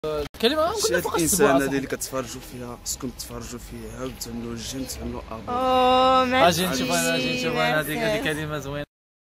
الكلمه كنا فوق الاسبوع الانسان هذه اللي كتفرجوا فيها خصكم تفرجوا فيها وتعملوا الجيم تعملوا ابو. اجي نشوف انا هذه كلمه زوينه.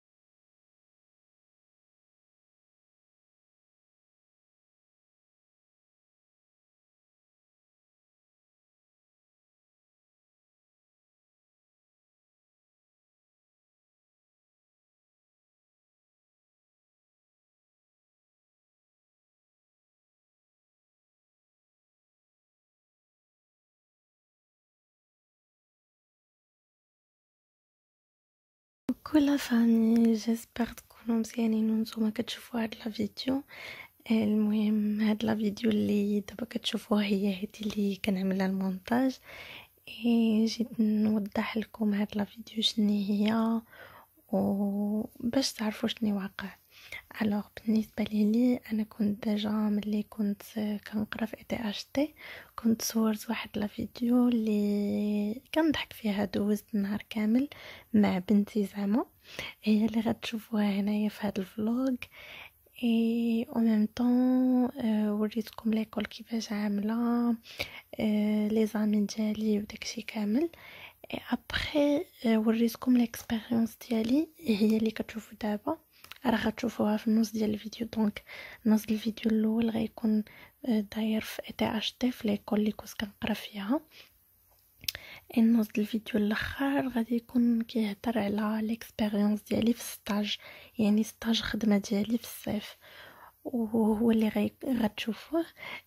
كل فاني جيسبر تكونوا مزيانين وانتم كتشوفوا هاد لا فيديو. المهم هاد لا فيديو اللي دابا كتشوفوها هي هذه اللي كنعملها المونتاج. جيت نوضح لكم هاد لا فيديو شنو هي وباش تعرفوا شنو واقع. الوغ بالنسبه لي انا كنت ديجا ملي كنت كنقرا في اي اش تي كنت صورت واحد لا فيديو اللي كنضحك فيها، دوزت النهار كامل مع بنتي زعما، هي اللي غتشوفوها هنايا في هذا الفلوق. اي او ميم طون وريتكم ليكول كيفاش عامله، لي زامي ديالي وداكشي كامل. ابخي وريتكم ليكسبيريونس ديالي هي اللي كتشوفوا دابا، راه غتشوفوها في النص ديال الفيديو. دونك نص الفيديو الاول غيكون داير في اي تي اش تي في ليكول اللي كنت كنقرا فيها. النص الفيديو الاخر غادي يكون كيهضر على ليكسبيريونس ديالي في ستاج، يعني ستاج خدمه ديالي في الصيف، وهو اللي غتشوفوه.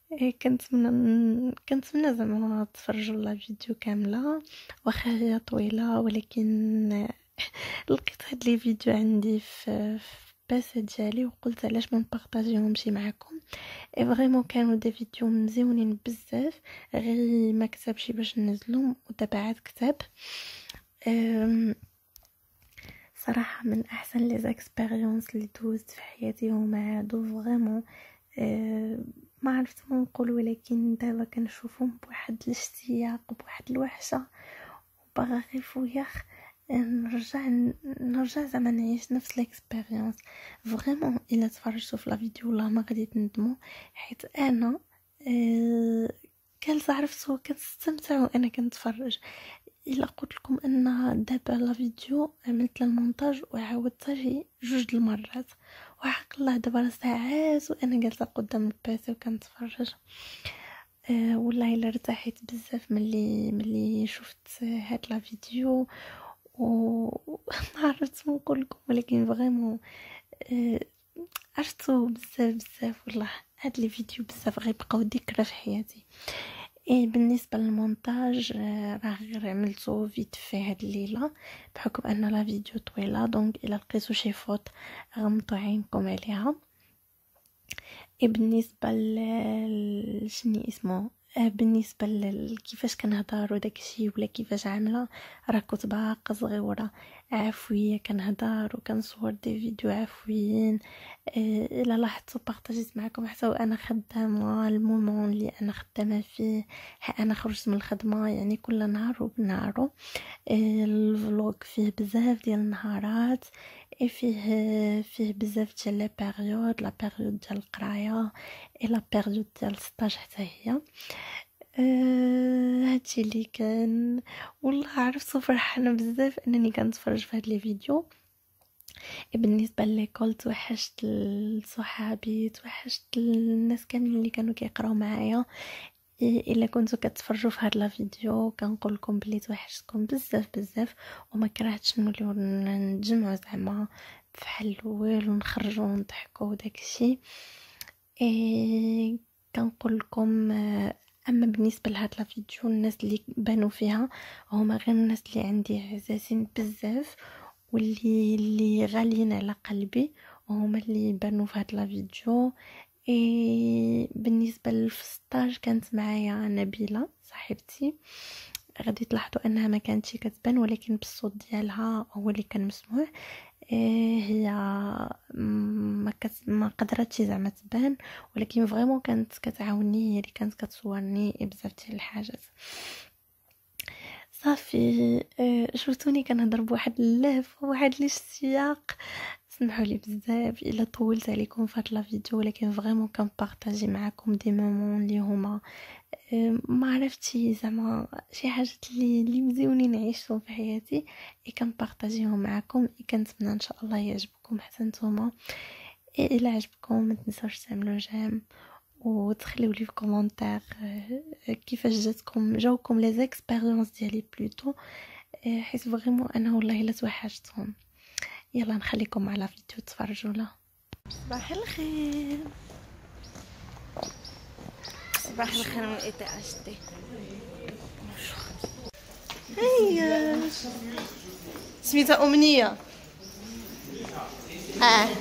كنتمنى زعما تفرجوا لا فيديو كامله، واخا هي طويله ولكن لقيت هاد لي فيديو عندي في باسه ديالي وقلت علاش ما نبارطاجيهمش معكم. فريمون كانوا دي فيديو مزيونين بزاف، غير ما كتبش باش ننزلهم ودابا عاد كتب. صراحه من احسن لي زيكسبيريونس اللي دوزت في حياتي هما هادو فريمون. ما عرفت ما نقول، ولكن دابا كنشوفهم بواحد الاشتياق وبواحد الوحشه وباغا غير فوياخ نرجع زعما نعيش نفس الاكسبيريونس. فريمون الا تفرجتوا في لا فيديو والله ما غادي تندموا، حيت انا كنت عرفتو كنستمتع وانا كنتفرج. الا قلت لكم ان دابا لا فيديو عملت لها المونتاج وعاودتها شي 2 المرات، وحق الله دابا ساعات وانا جالسه قدام البيسي وكنتفرج. والله الا ارتحيت بزاف ملي شفت هاد لا فيديو وما عرفت نقول لكم، ولكن فريمون عرفتو بزاف والله. هاد لي فيديو بزاف غيبقاو ذكرى في حياتي. بالنسبه للمونتاج راه غير عملته فيت في هاد الليله بحكم ان لا فيديو طويله، دونك الا لقيتو شي فوت غمضوا عينكم عليها. بالنسبه شنو اسمه بالنسبه كيفاش كنهضر وداكشي ولا كيفاش عامله، راه كنت باقا صغيره عفويه كنهضر وكنصور دي فيديو عفويين. الا لاحظتوا بارطاجيت معكم حتى وانا خدامه المومون اللي انا خدامه فيه. انا خرجت من الخدمه يعني كل نهار وبنهارو. الفلوق فيه بزاف ديال النهارات، فيه بزاف ديال لا بيريود ديال القرايه لا بيريود ديال السطاج حتى هي. هادشي اللي كان والله عرفت فرحانه بزاف انني كنتفرج في هاد لي فيديو. بالنسبه ليكول توحشت صحابي، توحشت الناس كاملين اللي كانوا كيقراو معايا. الا كنتو كتفرجوا في هاد لا فيديو كنقول لكم بلي توحشتكم بزاف وما كرهتش نوليو نتجمعوا زعما بحال الاول ونخرجوا ونضحكوا وداكشي. كنقول لكم اما بالنسبه لهاد لا فيديو الناس اللي بانوا فيها هما غير الناس اللي عندي عزازين بزاف واللي غاليين على قلبي، وهما اللي بانوا في هاد لا فيديو. بالنسبه للفستاج كانت معايا نبيله صاحبتي، غادي تلاحظوا انها ما كانتش كتبان ولكن بالصوت ديالها هو اللي كان مسموع. هي ما قدرتش زعما تبان، ولكن فريمون كانت كتعاوني، هي اللي كانت كتصورني بزاف ديال الحاجات. صافي شفتوني كنهضر بواحد اللهفه وواحد الاشتياق سمحوا لي بزاف الا طولت عليكم في هاد لا فيديو، ولكن فريمون كنبارطاجي معكم دي مومون اللي هما ما عرفتي زعما شي حاجات اللي مزيونين نعيشهم في حياتي، كنبارطاجيهم معكم. كنتمنى ان شاء الله يعجبكم حتى نتوما. الا عجبكم ما تنساوش تعملوا جيم وتخليو لي في كومونتير كيفاش جاوكم لي زيكسبيريونس ديالي بلوتو، حيت فريمون انا والله الا توحشتهم. يلا نخليكم على فيديو تفرجوا له. صباح الخير، صباح الخير من اي تي اش تي. هيا سميتها امنيه. هيا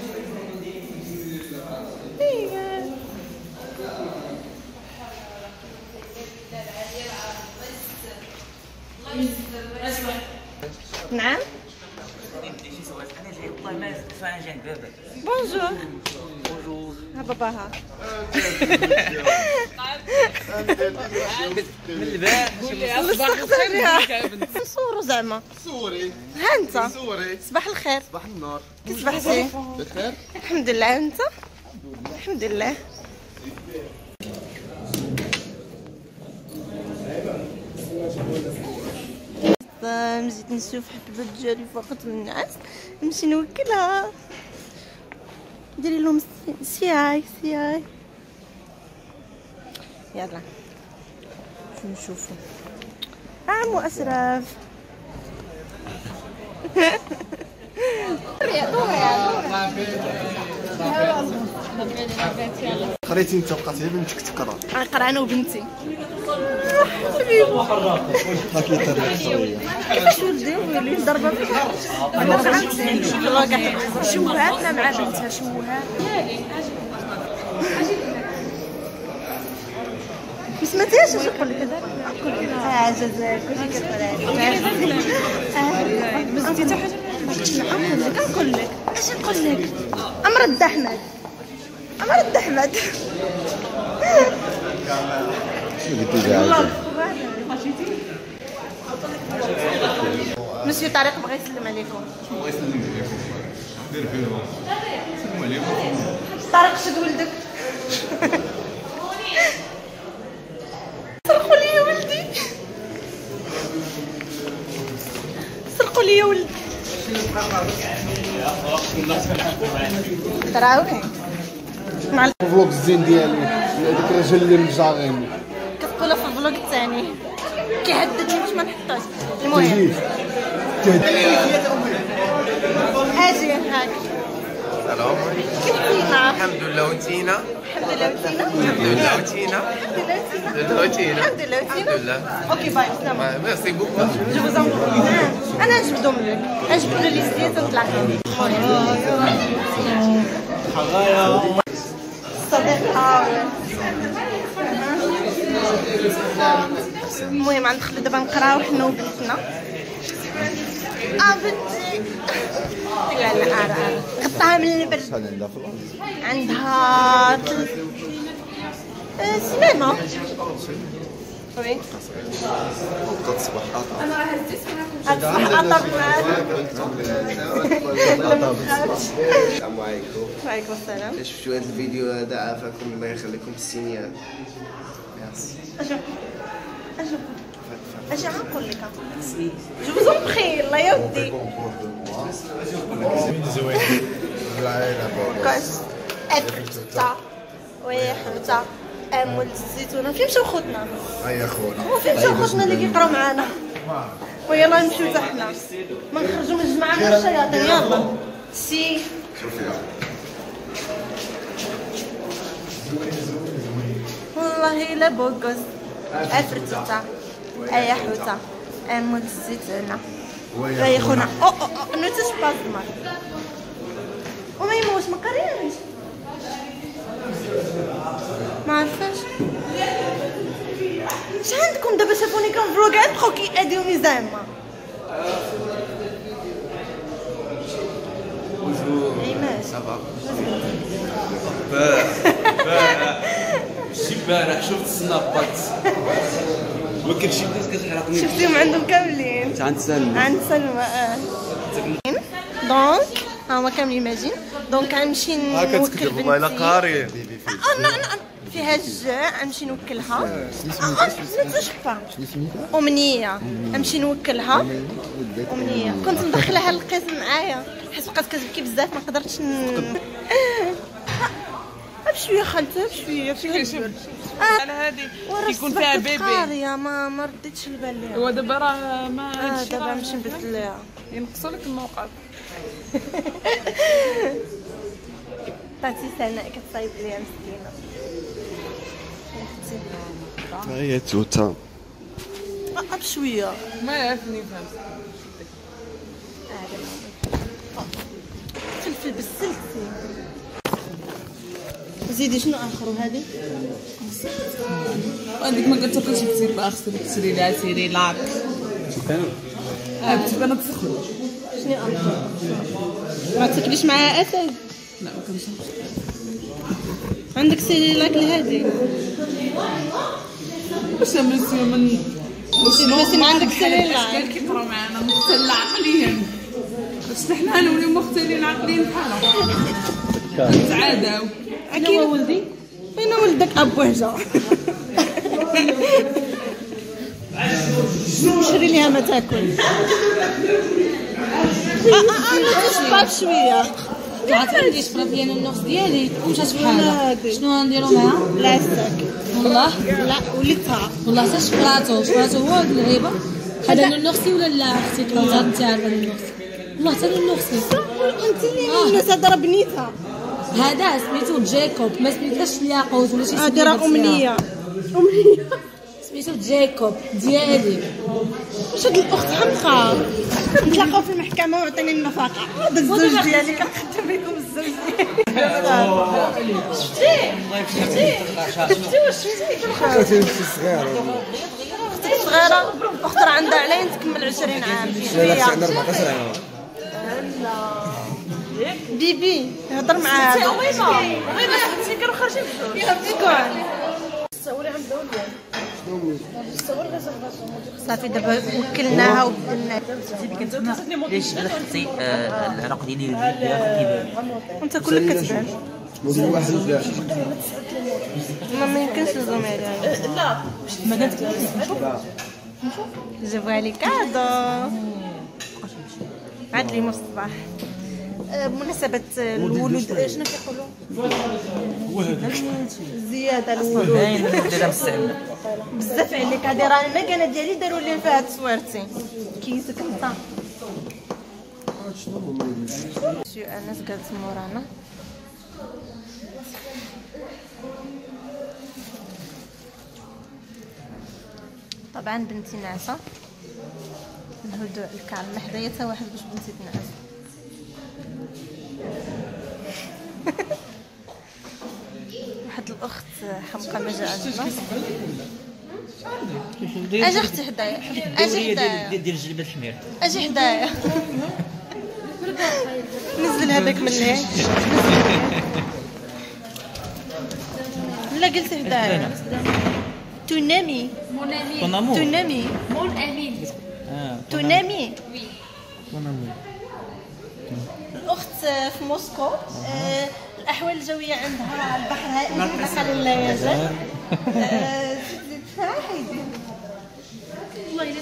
نعم. بونجور. بونجور. ها باباها. من البارح نصورو زعما. صوري. ها انت. صوري. صباح الخير. صباح النور. كي صبحتي؟ بخير. الحمد لله. انت؟ الحمد لله. مزيت نشوف حبيبات ديالي فقط من الناس، نمشي نوكلها. ديري لهم سياي. يلا نشوفوا عمو اشرف. قريتي انت بقات غير بنتك تقرا. نقرا انا وبنتي. كيفاش ولدي ويلي ضربه فيها؟ انا فهمت شوهاتنا مع بنتها. شوهات ما سمعتيهاش اش نقول لك؟ جزاك كلشي كتقول بس انت حاجه نقول لك اش نقول لك. امرد احمد مسيو طارق بغى يسلم عليكم. طارق شد ولدك. سرقوا لي يا ولدي، سرقوا لي يا ولدي. تراوي مع الفلوق الزين ديالي هذاك الرجل اللي مجاريني كتقولها في الفلوق الثاني كيهددني باش ما نحطوش. المهم اجي هاك. سلام. كيفنا؟ الحمد لله وانتينا. الحمد لله وتينا. الحمد لله وانتينا. الحمد لله وتينا. اوكي باي سلام. ميرسي بوكو. جو فوز انا نجبدهم لك، نجبدوا لي ليستيات ونطلع صديقها. المهم غندخلو دابا نقراو حنا وبنتنا. بنتي لا غطاها من البرد. شحال عندها في الارض؟ عندها سمانة. وي كتصبح انا راه هزيت معاكم. اطاب معاك. السلام عليكم. وعليكم السلام. شفتوا هذا الفيديو هذا عافاكم الله يخليكم بالسينيال. ميرسي. اش غنقول لك؟ جو فوز بخير الله يا ودي. كاس افتا ويا حبتا ولد الزيتونه. فين مشاو خوتنا؟ هيا خونا. وفين مشاو خوتنا اللي كيقراو معانا؟ ويلا نمشيو حتى حنا، ما نخرجوا من الجماعه من الشياطين. يلا سي والله الا بوكوس افرتتا ايا حوته ولد الزيتونه. يا خونا نوتيش باس الماء وما يموش. ما قريناش ما عرفاش. اش عندكم دابا؟ شافوني كنفلوغات بقاو كيأذيوني زعما. بونجور. صافا. شي البارح شفت السنابات ولكن شي بنات كتحرقني. شفتيهم عندهم كاملين. عند سلمى. عند سلمى. دونك ها هما كاملين ماجين. دونك غنمشي نوكل بنتي. والله الا قاري فيها الجاع غنمشي نوكلها. أمنية غنمشي نوكلها. أمنية كنت مدخلها للقسم معايا حيت بقات كتبكي بزاف ما قدرتش بشويه خالتها بشويه فيها على هذه كيكون فيها بيبي قاريه ما رديتش البال ليها. هو دابا راه ما هادشي دابا نمشي نبدل ليها ينقصوا لك الموقف. عرفتي سناء كتصايب ليا مسكينه هي توتا بشويه ما عرفني فهمت. فلفل بالسلسي. زيدي شنو اخر هذه؟ وهذيك ما كتاكلش كثير بقى خصك تشري لها سيريلاك. بتبان تسخن. شنو اخر؟ ما تاكليش معاها اسد؟ لا ما كنشربش. عندك سيريلاك لهذه؟ واش من بس ما عندك سيريلاك. الاشكال كيقراو معنا مختل عقليا. باش حنا نوليو مختلين عقليا بحالهم. نتعاداو. أكيد ولدي أين ولدك أب وهجة. شري ليها ما تاكل. تشبع بشوية. عطيني شفرة ديال النص ديالي ومشات بحالها. شنو غنديرو معاها؟ لاصق. والله لا وليتها. والله حتى شفراتو هو اللعيبة. هذا النصي ولا لا اختي كروزات انت عارفة النصي. والله حتى النصي. أنت اللي الناس هذا راه بنيتها. هذا سميتو جايكوب ما سميتهاش الياقوت ولا شي سميتو. هذه راه أمنية. سميتو جايكوب ديالي. واش هاد الأخت حمقى. نتلاقاو في المحكمة وعطيني النفقة. هذا الزوج ديالي كنخدم بكم الزوج ديالي. اختي صغيره أختي صغيرة أخت راه عندها علين تكمل 20 عام. لا عندها 14 عام بيبي هضر معاها. وين حتى كانوا خارجين بجوج. شكون؟ صافي دابا وكلناها وبدلنا. ليش انا خصي العراق ديالي كيبان وانت كلك كتبان. موجود واحد ولا ما يمكنش نزوم عليها. لا ما قالت جابوها عليك كادو. عاد لي مصباح بمناسبة الولود شنو كيقولوا؟ زيادة الولود. باين دابا مستعمل بزاف عليك هادي راه المكانة ديالي داروا لي فيها تصويرتي. كيسك انت. شي الناس جالسة مورانا. طبعا بنتي ناعسة. نهدو على الكعب حدايا حتى واحد باش بنتي تنعس. واحد الاخت حمقى ما جا عندنا. اجي اختي حدايا. اجي حدايا. ديال الجلبه الحمير. اجي حدايا. نزل هذاك من الليل. لا قلت حدايا. تنامي. تنامي. تنامي. الاخت في موسكو. الاحوال الجويه عندها البحر هائل قليل لا يزال. حيدي والله الا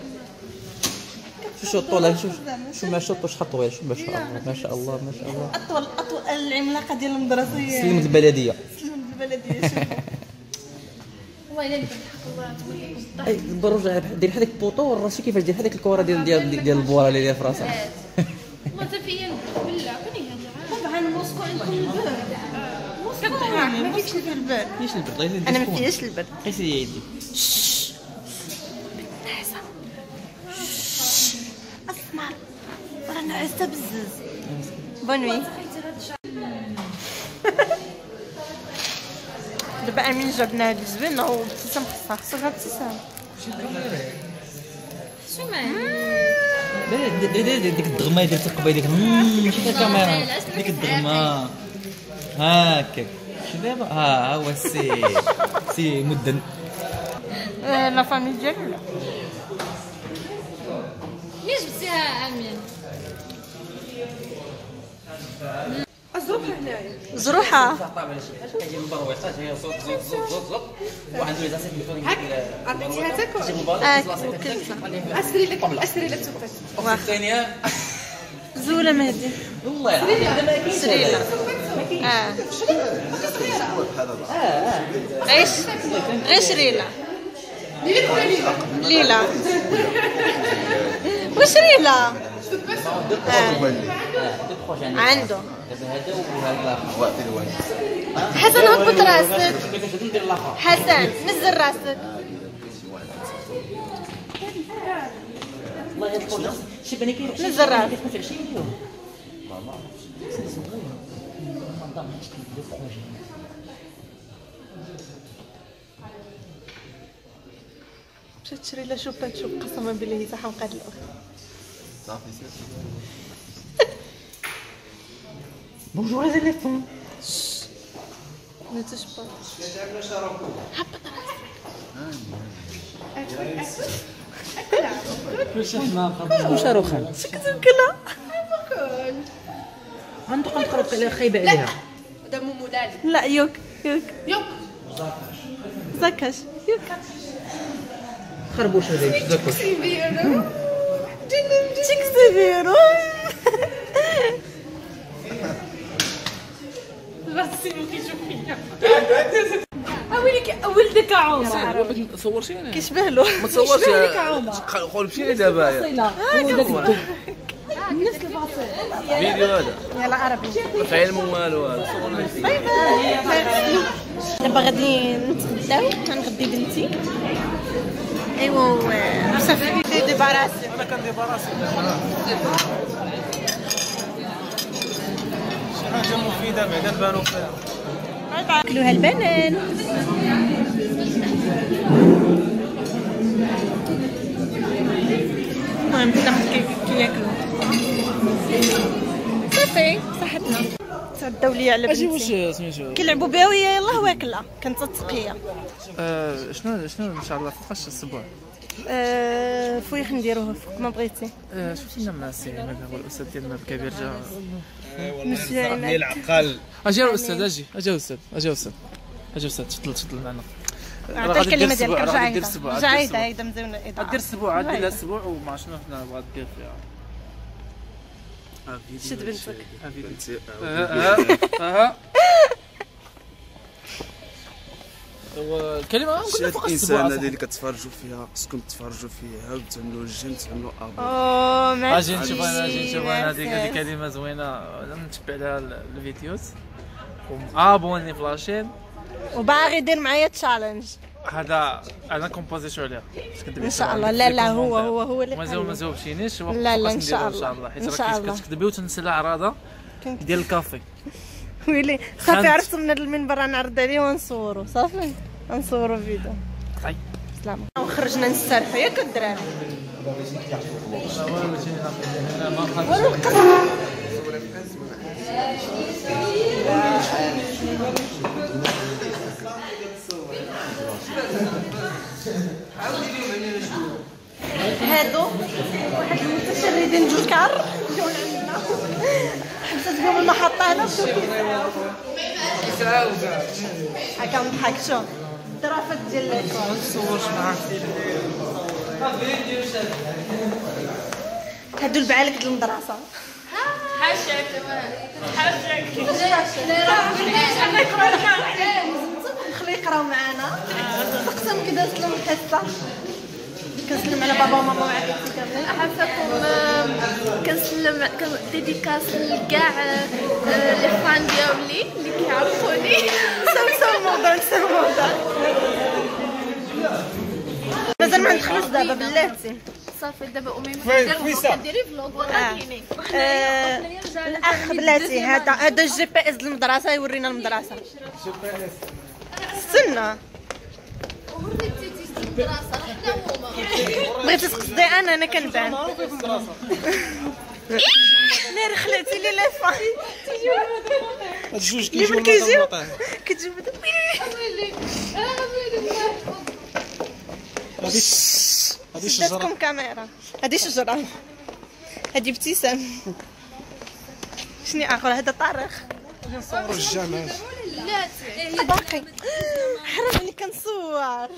شو الطول شو ما شو شحال طويل شو ما شاء الله ما شاء الله ما شاء الله. اطول العملاقه ديال المدرسيه. سلمت البلديه. سلمت البلديه. شوفوا والله الا بالحق اي البروج دير هذاك البوطو وراسي كيفاش دير هذيك الكره ديال البوره اللي داير في راسها. ما تفيا بالله كوني هذا طبعا موسكو عندكم البرد. موسكو ما فيكش البرد. ليش البرد؟ انا ما فيهاش البرد. قيسي يدي. ناعسه. اسمر راه ناعسه بزز. بونوي. دابا امين جابنا هاد الزوينه وابتسام خصها ابتسام. شو مالك ديك الدغمه اللي درتي قبيله شوف الكاميرا ديك الدغمه هاكاك شو دابا ها هو سي مدن لا فامي ديالو لا ليش جبتيها امين الزروحه هنايا زروحه كاين مبرويطات هي صوت زوط زوط زوط زوط وعنده لي زاسيت تليفون عطيتيها تاكل اسري لك توفات الثانيه زوله مهدي والله العظيم سريله عيش ليلى ليلى واش ليلى عنده حسن هبط راسك حسن نزل راسك والله يدخل شبني كيف نزل راسك في 20 مليون مشات تشري لها شوبات شوب قسما بالله هي صح وقعت الاخت صافي بونجور هذا التليفون ما تشبر وشاروخان سكتوا كلها غندوق نقرب خايبه عليها هذا مو مولالي لا يوك يوك زكاش يوك خربوش هذا مش ذاك تكسبيرو ولدك عمر ما تصورش انا كيشبه له ما تصورش قول مشي دابا نفس الفاصل فيديو هذا يلا عربي ما في علم والو هذا صورنا فيه دابا غادي نتغداو غنغدي بنتي ايوا صافي ديباراسي انا كنديباراسي شي حاجه مفيده بعدا نبانو فيها ناكلوها البنان المهم كنا كياكلوا صافي صحتنا تعداو ليا على اجي بنتي واش سميتو كيلعبوا بها وهي يلاه واكله كانت تتقيه شنو ان شاء الله فوقاش الاسبوع فويخ نديروه فوق ما بغيتي شفتي لنا مع السي عماد هو الاستاذ ديالنا الكبير جا مسيو عماد العقل اجي الاستاذ اجي استاذ تفضل معنا عطا الكلمه ديالك رجع غادي دير السبوع رجع عيد مزيونه دير السبوع دير لها السبوع وما شنو بغات دير فيها شد بنتك بنتي الكلمه شي الانسان هذه اللي كتفرجوا فيها خصكم تفرجوا فيها وتعملوا الجيم تعملوا ابو اجي نشوف انا هذيك كلمه زوينه نتبع لها الفيديوز وابوني في لاشين وباغي يدير معايا تشالنج هذا انا كومبوزيتو عليها ان شاء الله لا هو اللي ما زوبشينيش لا ان شاء الله حيت راكي كتكذبي وتنسى العراضه ديال الكافي ويلي صافي عرفت من هذا المنبر نعرض عليه ونصوروا صافي نصوروا فيديو طيب سلامة وخرجنا نستريحوا ياك الدراري هادو واحد المتشردين جوكار جاو عندنا حبست بهم المحطة هنا هاكا نضحك شوف الدرافات ديال ليكول نصورش معاك هادو البعالك ديال المدرسة نخليه يقراو معانا اقسم كي دازت لهم الحصة كنسلم على بابا وماما وعائلتي كاملين عافاكم كنسلم ديديكاس لكاع لي فان ديالي اللي كيعرفوني نساو الموضوع مازال ما ندخلوش دابا بلاتي صافي دابا امي كديري فلوغ وراني الاخ بلاتي هذا الجي بي اس المدرسه يورينا المدرسه استنى بغيتي تقصدي انا كنبان ناري خلاتي لي لافا هاد الجوج كيجيو هادي شجره كاميرا هادي شجره هادي ابتسام شنو اخر هذا طارق نصوروا الجامع. لا باقي حرام عليك كنصور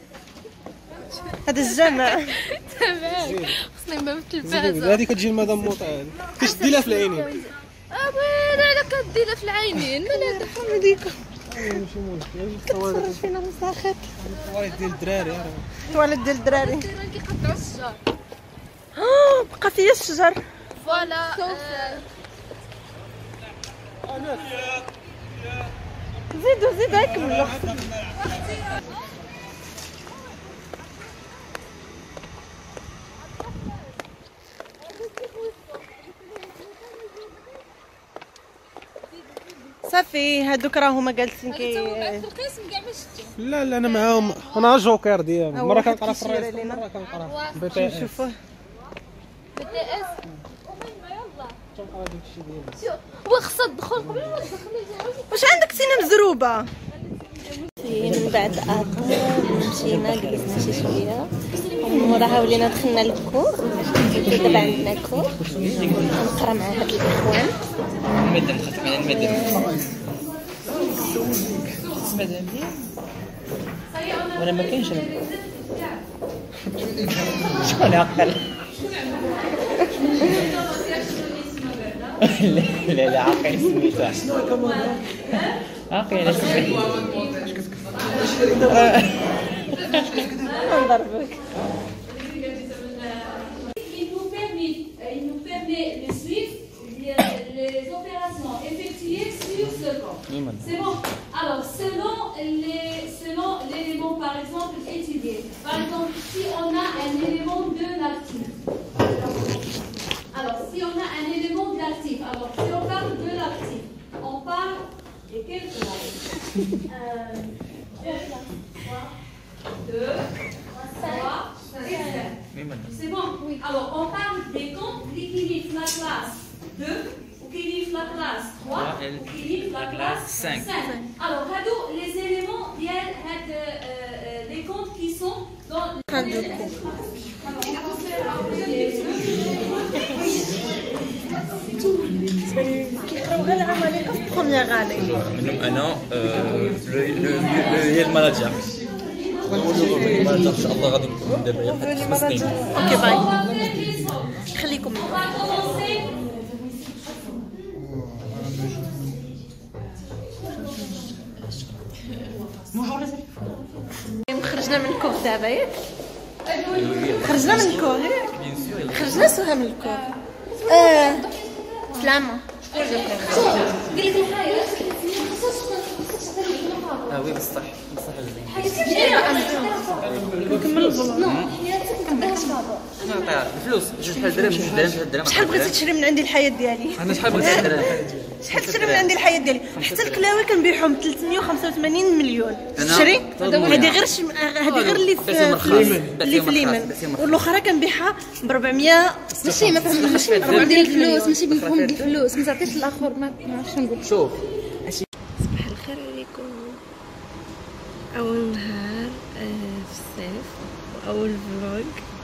هذا الجامع. تمام خصني نبان في التلفازه. هذه كتجي المدام موطا كتشدي لها في العينين. لا كدي لها في العينين مال هذا عليكم كتصور فينا مساخط الطواليت ديال الدراري. الطواليت ديال الدراري كيقطعوا الشجر. بقى فيا الشجر فوالا. زيدوا كملوا. صافي هادوك راهما جالسين لا انا معاهم، انا جوكر ديالهم. مره كنقرا في الرئيس مره كنقرا بي تي اس. شوفوه بي تي اس كنقرا داكشي ديالي. وخصها تدخل قبل ما تدخلي. واش عندك سينه مزروبه؟ من بعد مشينا جلسنا شي شويه ومن موراها ولينا دخلنا للكور. دابا عندنا كور نقرا مع هاد الاخوان. المدام خاطر من المدام تسمع مزيان وانا ما كاينش شكون عقل. لا عاقل سميتها عاقل سميتها نضربك. Il nous permet de suivre les opérations effectuées sur ce camp. C'est bon. Alors, selon l'élément, par exemple, étudié. Par exemple, si on a un élément de l'actif. Alors, si on a un élément de l'actif, alors si on parle de l'actif, on parle de quelle classe 2, 3, 5. C'est bon. Oui. Alors, on parle des comptes qui vivent la classe 2 ou qui vivent la classe 3 ou qui vivent la classe 5. Alors, les éléments viennent les comptes qui sont dans كيقراو غير العمالقه في بروميير غالي. منهم انا هي المناجر. ان شاء الله غادي نكون دابا 5 سنين. اوكي باي خليكم. خرجنا من الكور دابا ياك؟ خرجنا من الكور ياك؟ خرجنا سوها من الكور. سلامة. قال لك الحياة وي بصح نكمل البلان. نعطيها الفلوس شحال درهم شحال بغيتي تشري من عندي الحياة ديالي؟ انا شحال بغيت درهم شحال تشري من عندي الحياة ديالي؟ حتى الكلاوي كنبيعهم ب 385 مليون. تشري؟ هذه غير اللي في اليمن والاخرى كنبيعها ب 400. ماشي ما فهمتش. ماشي نفهم ديال الفلوس ماشي بنفهم ديال الفلوس. ما تعطيش الاخر ما عرفتش نقول. شوف صباح الخير عليكم. اول نهار في الصيف واول فلوق.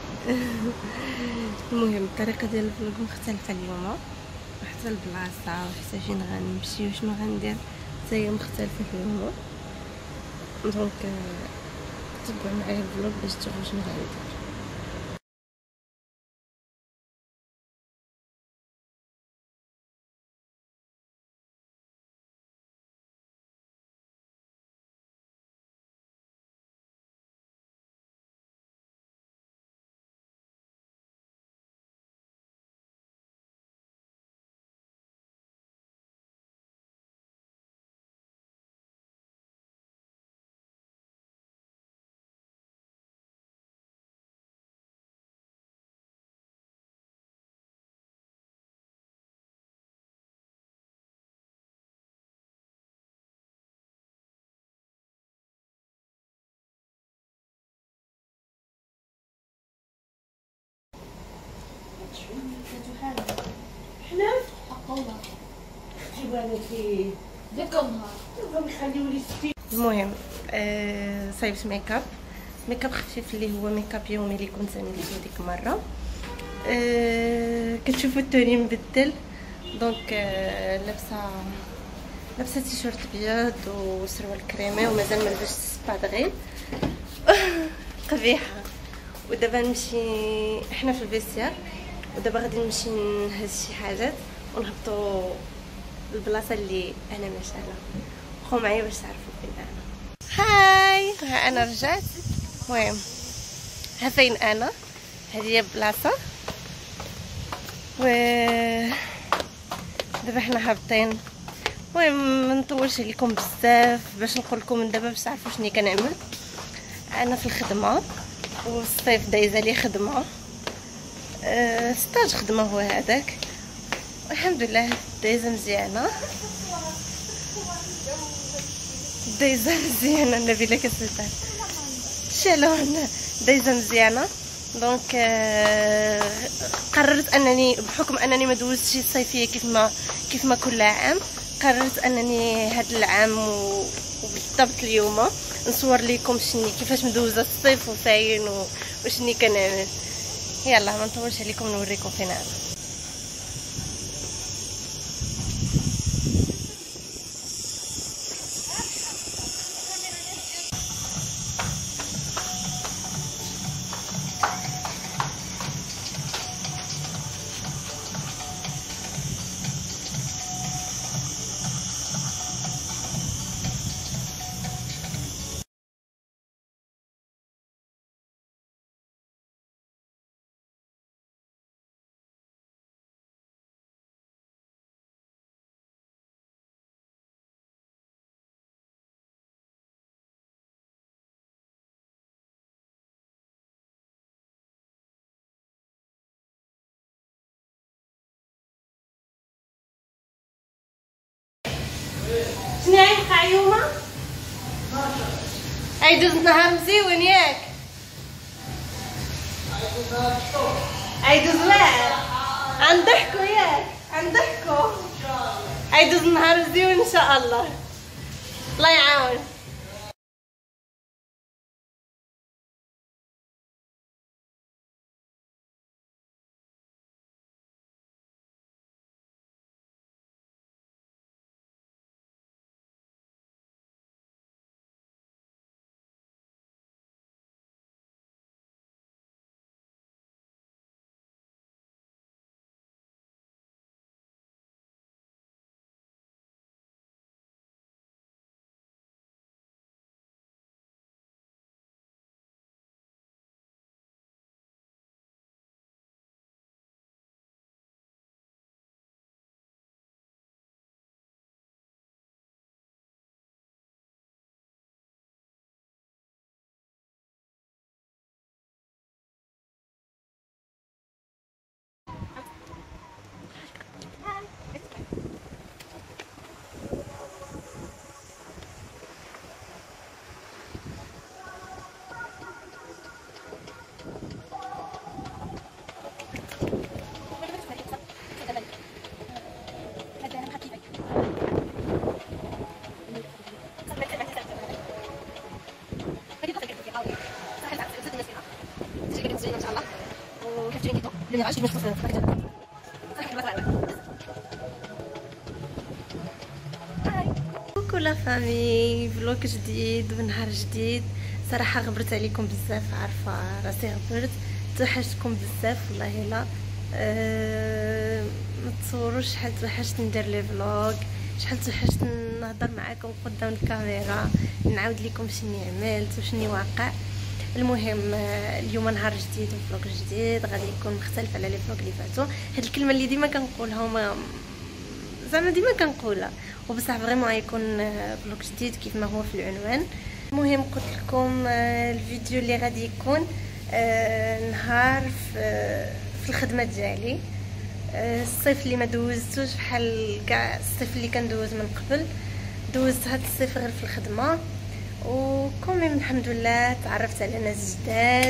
المهم الطريقه ديال الفلوق مختلفه اليوم حتى البلاصه وحتى فين غنمشي وشنو غندير حتى هي مختلفه اليوم. دونك تبعوا معايا الفلوق باش تشوفوا شنو غندير. حنا المهم صايبت ميكاب خفيف اللي هو ميكاب يومي اللي كنت عملته ديك المره. كتشوفوا التوني مبدل دونك لابسه تيشيرت بيض وسروال كريمي ومازال ما لبستش سبادغي قبيحه. ودابا نمشي حنا في الفيستير، ودابا غادي نمشي نهز شي حاجات ونهبطوا البلاصه اللي انا ماشيه لها. بقاو معايا باش تعرفوا فين انا. هاي ها انا رجعت. المهم ها فين انا، هذه هي البلاصه. و دابا حنا هابطين. المهم ما نطولش عليكم بزاف باش نقول لكم من دابا باش تعرفوا شنو كنعمل. انا في الخدمه والصيف دايزه لي خدمه، ستاج خدمه هو هذاك، والحمد لله دايزه مزيانه. دايزه مزيانه نبيله كتسال شالون دايزه مزيانه. دونك قررت انني بحكم انني ما دوزتش الصيفيه كيف ما كل عام، قررت انني هذا العام وبالضبط اليوم نصور لكم كيفاش مدوزه الصيف وفاين وشني كنعمل. يلا ما نطولش عليكم نوريكم فين انا. شنو يبقى عيومه؟ عيدوز نهار مزيون ياك؟ عيدوز واعر غنضحكو ياك؟ غنضحكو عيدوز نهار مزيون ان شاء الله. الله يعاون. كوكو لا فامي، فلوق جديد ونهار جديد. صراحه غبرت عليكم بزاف، عارفه راسي غبرت، توحشتكم بزاف والله. لا ما تصوروش شحال توحشت ندير لي فلوق، شحال توحشت نهضر معاكم قدام الكاميرا، نعاود لكم شنو عملت وشنو واقع. المهم اليوم نهار جديد وفلوق جديد، غادي يكون مختلف على لي فلوق اللي فاتوا. هاد الكلمه اللي ديما كنقولها زعما ديما كنقولها، وبصح فريمون غيكون فلوق جديد كيف ما هو في العنوان. المهم قلت لكم الفيديو اللي غادي يكون نهار في الخدمه ديالي. الصيف اللي ما دوزتوش بحال كاع الصيف اللي كندوز من قبل، دوزت هاد الصيف غير في الخدمه. وكوميم الحمد لله تعرفت على ناس جداد،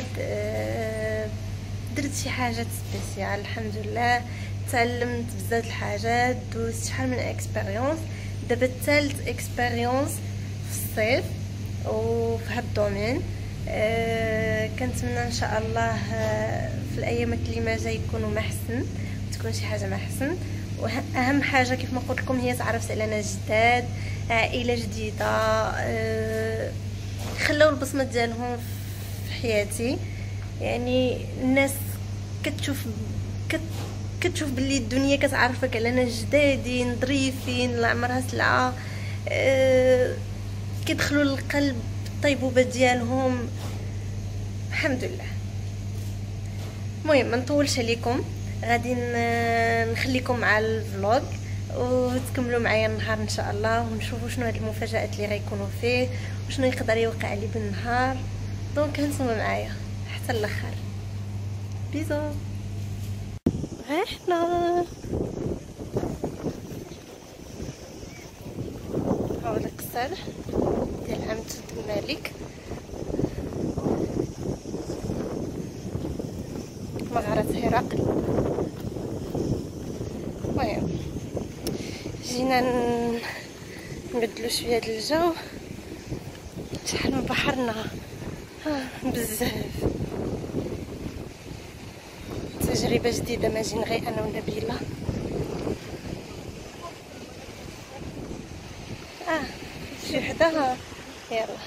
درت شي حاجات سبيسيال الحمد لله، تعلمت بزاف الحاجات، دوزت شحال من اكسبيريونس. دابا الثالث اكسبيريونس في الصيف وفي هاد الدومين. كنتمنى ان شاء الله في الايام اللي ما جاي يكونوا محسن، تكون شي حاجه محسن. واهم حاجه كيف ما قلت لكم هي تعرفت على ناس جداد، عائله جديده، خلاو البصمه ديالهم في حياتي. يعني الناس كتشوف باللي الدنيا كتعرفك على ناس جدادين ظريفين لا عمرها سلعه، كيدخلوا للقلب الطيبوبه ديالهم. الحمد لله. المهم ما نطولش عليكم، غادي نخليكم مع الفلوج وتكملوا معايا النهار ان شاء الله، ونشوفوا شنو هاد المفاجآت اللي غيكونوا فيه وشنو يقدر يوقع لي بالنهار. دونك هانتوما معايا حتى الاخر. بيزو. احنا هاو القصر ديال عمتو الملك، مغارة هرقل. المهم جينا نبدلو شويه د الجو. شحال من بحرنا بزاف، تجربه جديده ما جينا غير انا ونبيله. شي وحده يلا.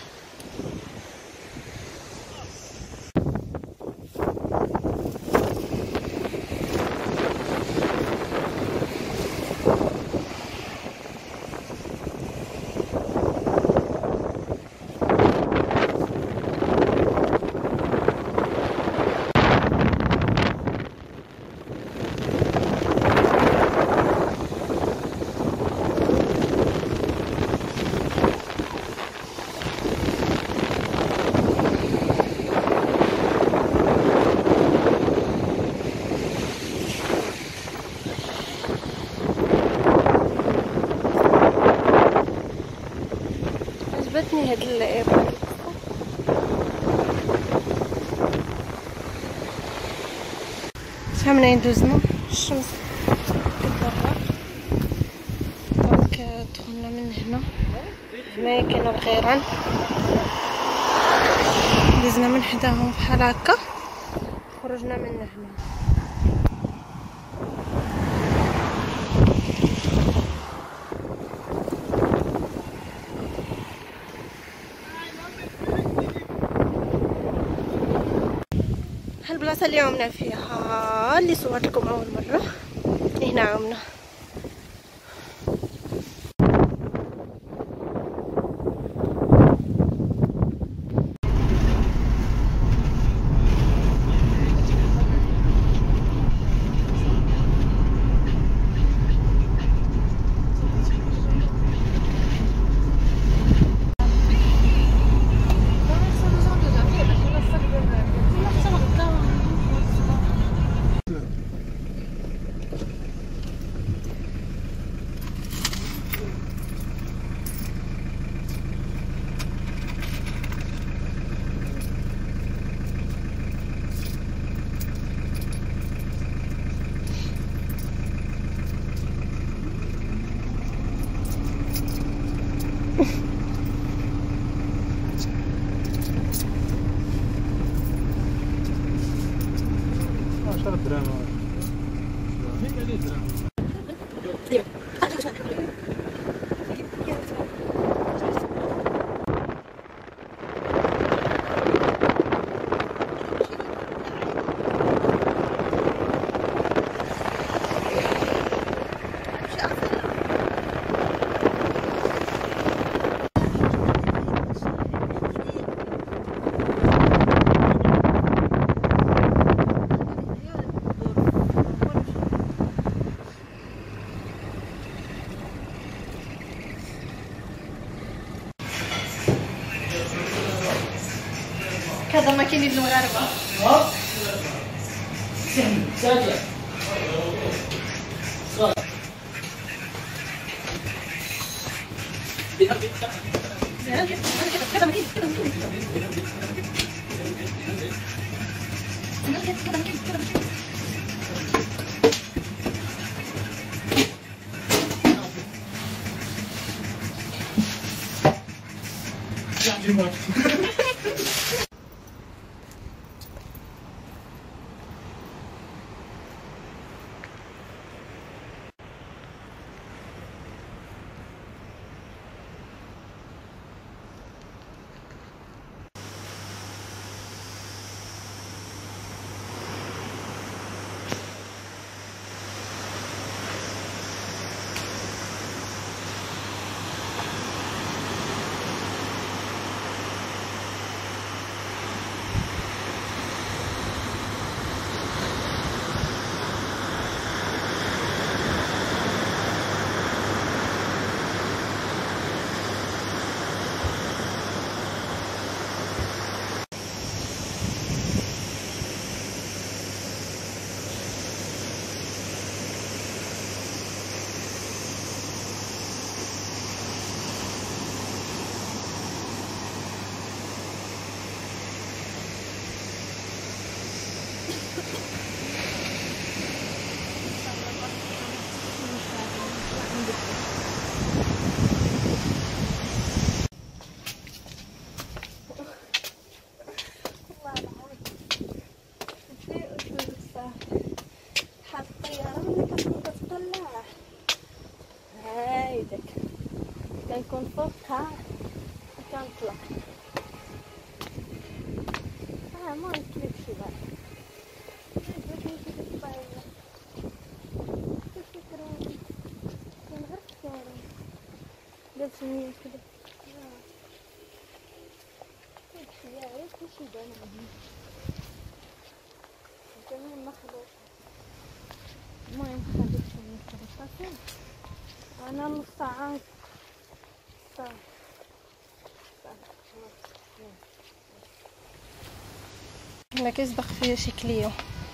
عجبتني هاد الابره. شحال من عين دوزنا الشمس كتبرق. دونك دخلنا من هنا، هنايا كاين الغيران، دزنا من حداهم بحال هكا، خرجنا من هنا. البلاصه اللي عمنا فيها اللي صورت لكم اول مره، هنا عمنا. هذا ما كاين المغاربه. كنكون فوقها وكنطلع. ما نكذب شي بقى. قلتني كده. جميع المخلوق. المهم خليك صافي. انا نص ساعة. هنا كيصدق فيا شي كليو.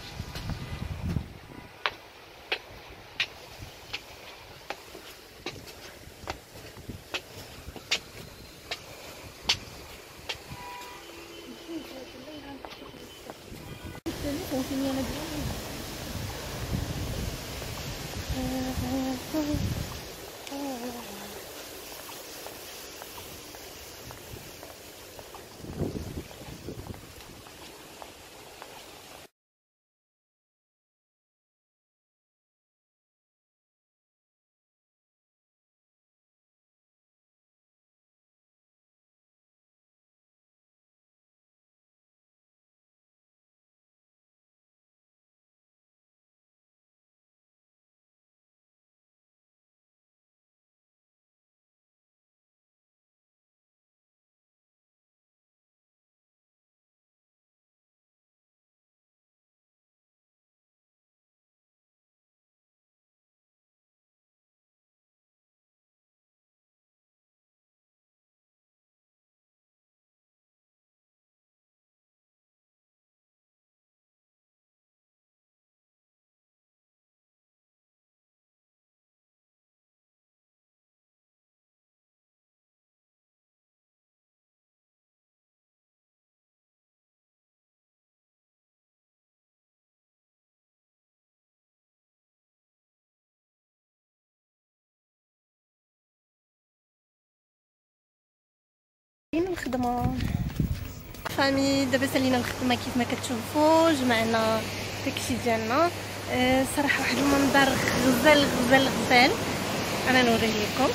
سالينا الخدمة فامي. دابا سالينا الخدمة كيف ما كتشوفوا. جمعنا داكشي ديالنا. صراحة واحد المنظر غزال غزال غزال. انا نوريه لكم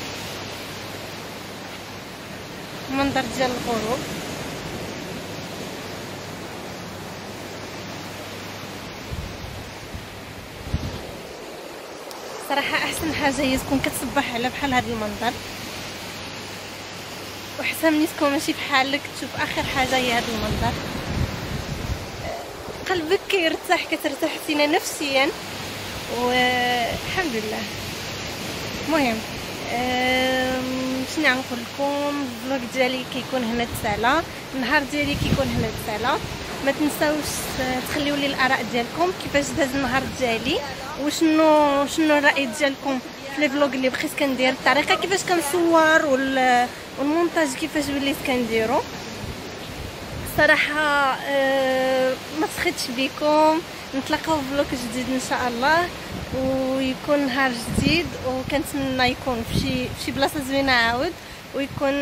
المنظر ديال الغروب. صراحة احسن حاجة هي تكون كتصبح على بحال هذا المنظر، وحسن ملي تكون ماشي بحالك تشوف اخر حاجه هي هذا المنظر. قلبك كيرتاح، كترتاح حتى نفسيا والحمد لله. المهم شنو غنقول لكم، الفلوق ديالي كيكون هنا تسالى، النهار ديالي كيكون هنا تسالى. ما تنساوش تخليو لي الاراء ديالكم كيفاش داز النهار ديالي، وشنو الراي ديالكم في لي فلوق اللي بقيت كندير، الطريقه كيفاش كنصور والمونتاج كيفاش وليت كنديرو. صراحه ما تسخطش بكم، نتلاقاو في فلوق جديد ان شاء الله، ويكون نهار جديد، وكنتمنى يكون في شي بلاصه زوينه عاود، ويكون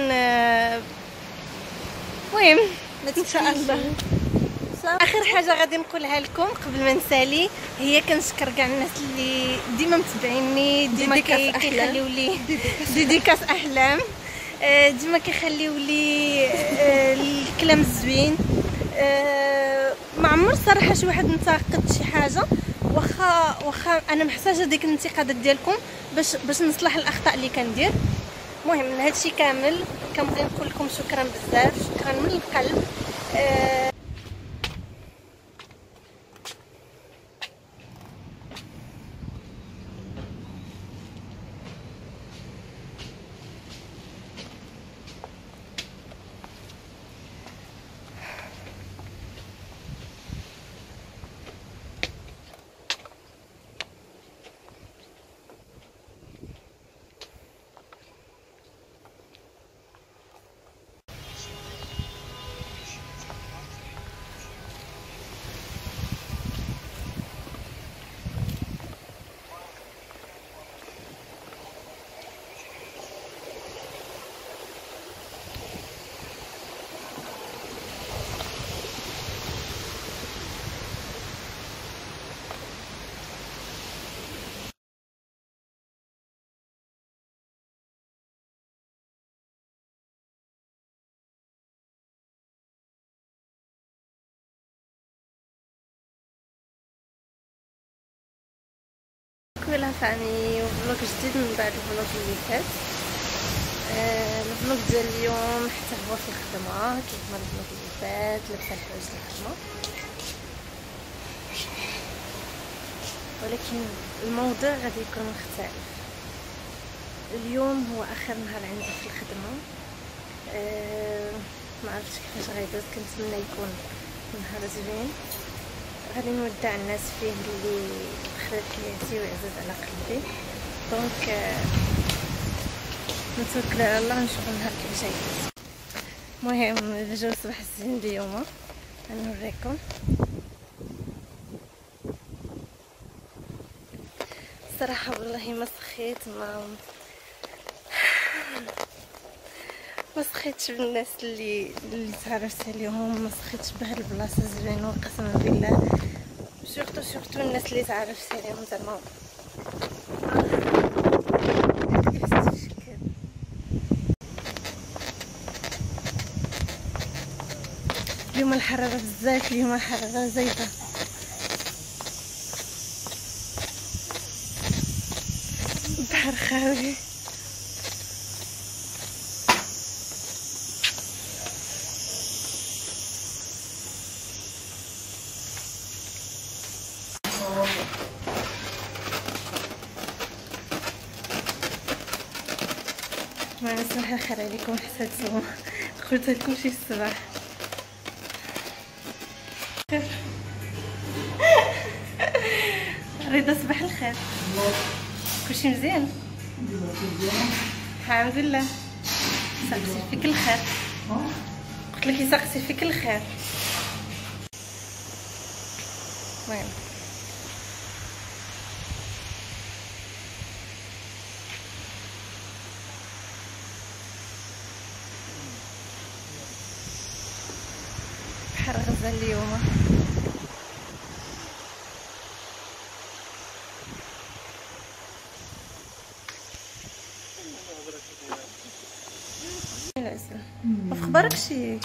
المهم ان شاء الله. اخر حاجه غادي نقولها لكم قبل ما نسالي هي كنشكر كاع الناس اللي ديما متبعيني، ديما كيخليو لي ديديكاس احلام، ديما كيخليو لي الكلام الزوين. ما عمر صراحه شي واحد انتقد شي حاجه، واخا انا محتاجه ديك الانتقادات ديالكم باش نصلح الاخطاء اللي كندير. المهم من هادشي كامل كنبغي نقول لكم شكرا بزاف، شكرا من القلب. كوكو لا فامي وفلوق جديد من بعد الفلوق اللي فات. الفلوق ديال اليوم حتى هو في الخدمه كيف ما الفلوق اللي فات، لابسه الحوايج ديال الخدمه، ولكن الموضوع غادي يكون مختلف. اليوم هو اخر نهار عندي في الخدمه. ما عرفتش كيفاش غيدوز، كنتمنى يكون نهار زوين. غادي نودع الناس فيه اللي دخلت حياتي وعزاز على قلبي، دونك نتوكل على الله نشوفوا النهار كيفاش غيدوز. المهم الجو صباح الزين اليوم غنوريكم. صراحه والله ما سخيت، ما سخيتش بالناس اللي تعرفت عليهم، ما سخيتش بهاد البلاصه زوينه قسما بالله. سورتو الناس اللي تعرفت عليهم زعما اليوم الحراره بزاف، اليوم الحراره زايده. البحر خاوي. ما صباح الخير عليكم، حسيتو قلت لكم شي الصباح. رضا صباح الخير، كلشي مزيان؟ الحمد لله. ساقسي فيك الخير، قلت لك يسقسي فيك الخير. المهم بحر غزة اليوم. ما خبرك شي؟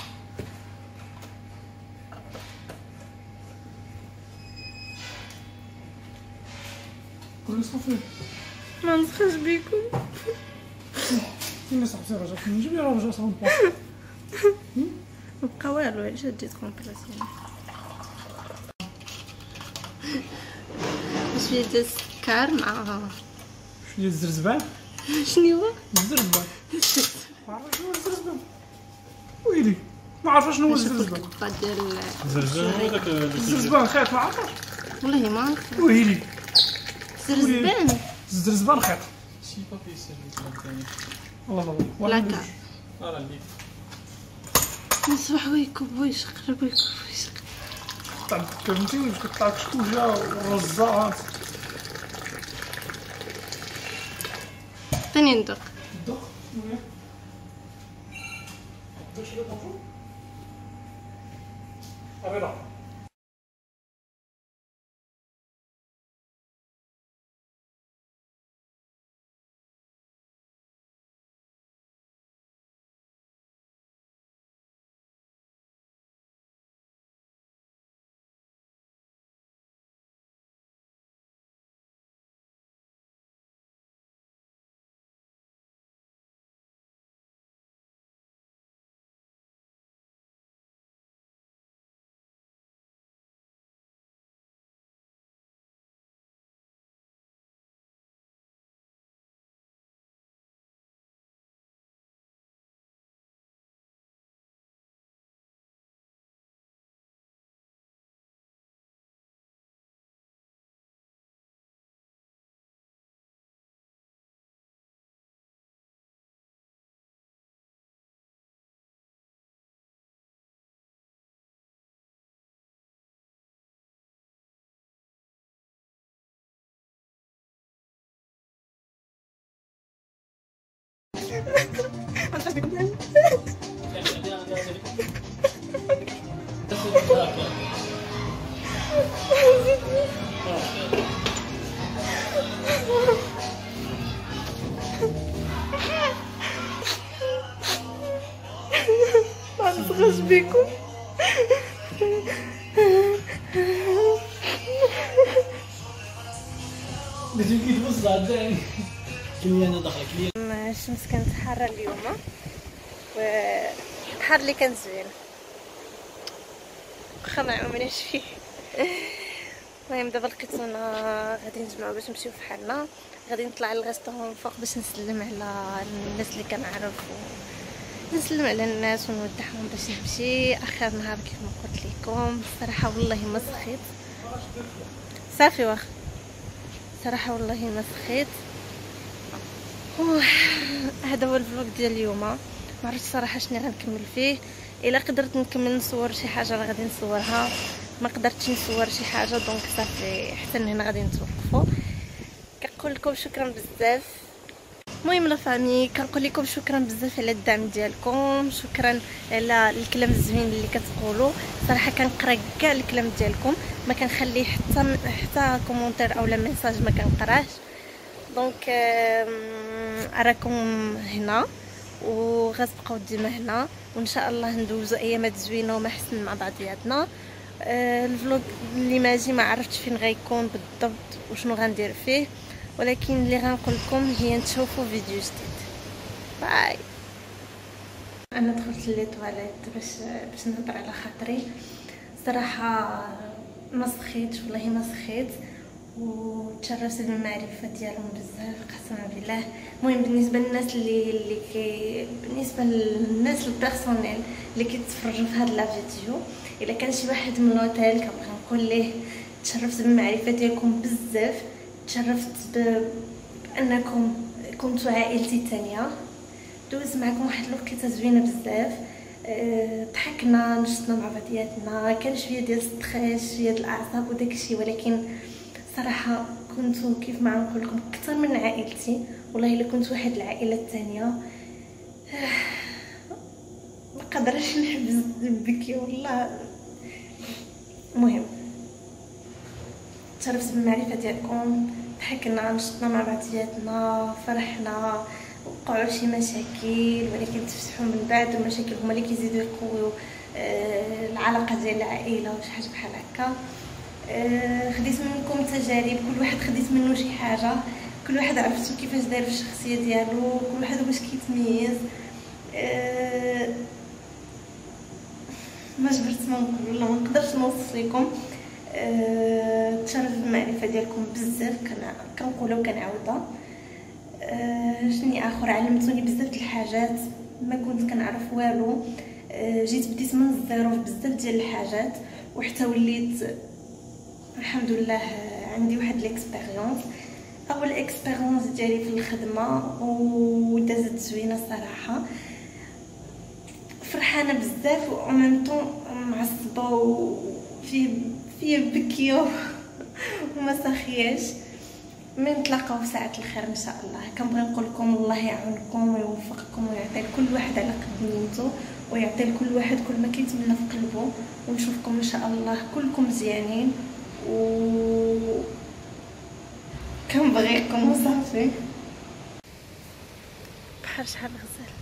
كل صافي ما نسخش بيكم. فين صاحبتي رجعت نجيب راه رجع صافي مبقى والو، علاش ديت كومبلاسيون. شويه ديال السكر مع شويه الزرزبان. شنو هو الزرزبان؟ ما عرفتش شنو هو الزرزبان. ويلي ما عرفتش شنو هو الزرزبان. القطه ديال الزرزبان خيط ما عرفتش والله ما عرفت. ويلي الزرزبان، الزرزبان خيط. شي بابي سيرفيس ثاني. والله لاكا راه اللي نصبح ويكب ويشقلب ويكب ويشقلب. طلعت كرمتي واش كطلع كشكوجه ورزات. ثاني ندق الدق وياه باش لا بونجور رضا. ما نصغش بيكم. بدي كيدوز عندي كلي انا داخل كلي. الشمس كانت حاره اليوم والنهار اللي كان زوين واخا ما عمرناش فيه. المهم دابا لقيتونا غادي نجمعوا باش نمشيو فحالنا، غادي نطلع للغيستورون فوق باش نسلم على الناس اللي كنعرف نسلم على الناس ونودعهم باش نمشي. اخر نهار كيف ما قلت لكم صراحه والله ما سخيت صافي واخا صراحه والله ما سخيت. هذا هو الفلوق ديال اليوم، ما عرفتش صراحه شنو غنكمل فيه. الا قدرت نكمل نصور شي حاجه راه غادي نصورها، ما قدرتش نصور شي حاجه دونك صافي حتى هنا غادي نتوقفوا. كنقول لكم شكرا بزاف. المهم لا فامي كنقول لكم شكرا بزاف على الدعم ديالكم، شكرا على الكلام الزوين اللي كتقولوا. صراحه كنقرا كاع الكلام ديالكم، ما كنخلي حتى كومونتير اولا ميساج ما كنقراش. دونك اراكم هنا وغتبقاو ديما هنا، وان شاء الله ندوزو ايامات زوينه وما حسن مع بعضياتنا. الفلوق اللي ماجي ما عرفتش فين غيكون بالضبط وشنو غندير فيه، ولكن اللي غنقول لكم هي نشوفوا فيديو جديد. باي. انا دخلت لي تواليت باش نهضر على خاطري. صراحه ما سخيتش والله ما سخيت، وتشرفت بالمعرفه ديالهم بزاف قسما بالله. المهم بالنسبه للناس بالنسبه للناس البيرسونيل اللي كيتفرجوا في هذا لا فيديو، الا كان شي واحد من لوطيل كنبغي نقول ليه تشرفت بالمعرفه ديالكم بزاف، تشرفت بانكم كنتوا عائلتي الثانيه. دوز معكم واحد الوقيته زوينه بزاف، ضحكنا نشطنا مع بعضياتنا، كان شويه ديال ستريس شويه ديال الاعصاب وداكشي، ولكن صراحه كنتوا كيف ما نقول لكم اكثر من عائلتي. والله الا كنت واحد العائله الثانيه ما قدرش نحبس نبكي والله. المهم تشرفت بالمعرفه ديالكم، ضحكنا نشطنا مع بعضياتنا، فرحنا، وقعوا شي مشاكل ولكن تفتحوا من بعد، والمشاكل هما اللي كيزيدوا يقويو العلاقه ديال العائله وشي حاجه بحال هكا. خديت منكم تجارب، كل واحد خديت منه شي حاجه، كل واحد عرفتو كيفاش داير في الشخصيه ديالو، كل واحد باش كيتميز. ما جبرت ما نقول ولا ما نقدرش نوصف لكم. تشرف بالمعرفه ديالكم بزاف، كنقولها وكنعاودها. شني اخر علمتوني بزاف د الحاجات ما كنت كنعرف والو. جيت بديت من الزيرو في بزاف ديال الحاجات، وحتى وليت الحمد لله عندي واحد ليكسبيريونس. اول اكسبيريونس ديالي في الخدمه ودازت زوينه الصراحه، فرحانه بزاف و ميم طون معصبه وفي بكيه وما ساخياش. من نتلاقاو في ساعه الخير ان شاء الله. كنبغي نقول لكم الله يعاونكم ويوفقكم ويعطي لكل واحد على قد نيته، ويعطي لكل واحد كل ما كيتمنى في قلبه، ونشوفكم ان شاء الله كلكم مزيانين كنبغيكم وصافي. بحال شحال غزال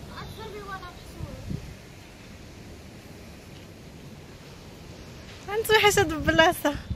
انت وحشه د البلاصه.